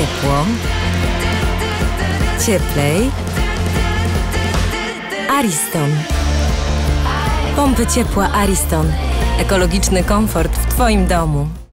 ciepło, cieplej. Ariston. Pompy ciepła Ariston. Ekologiczny komfort w Twoim domu.